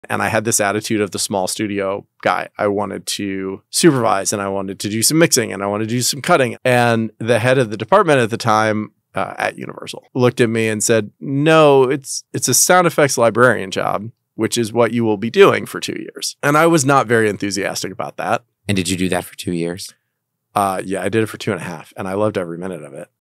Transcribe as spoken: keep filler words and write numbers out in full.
And I had this attitude of the small studio guy. I wanted to supervise and I wanted to do some mixing and I wanted to do some cutting. And the head of the department at the time uh, at Universal looked at me and said, no, it's it's a sound effects librarian job, which is what you will be doing for two years. And I was not very enthusiastic about that. And did you do that for two years? Uh, yeah, I did it for two and a half and I loved every minute of it.